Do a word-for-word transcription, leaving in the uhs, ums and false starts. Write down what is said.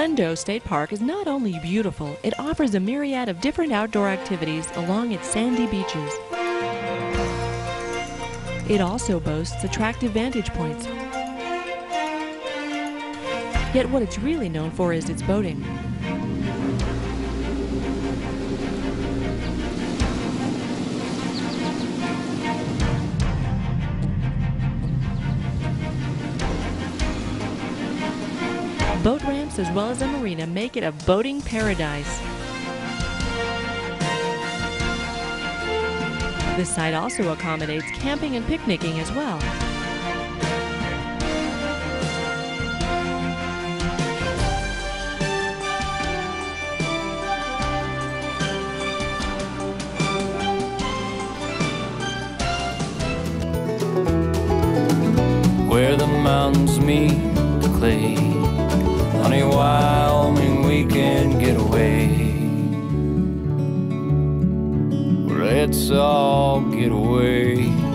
Glendo State Park is not only beautiful, it offers a myriad of different outdoor activities along its sandy beaches. It also boasts attractive vantage points. Yet what it's really known for is its boating. Boat ramps as well as a marina make it a boating paradise. This site also accommodates camping and picnicking as well. Where the mountains meet the clay, on a Wyoming weekend getaway. Let's all get away.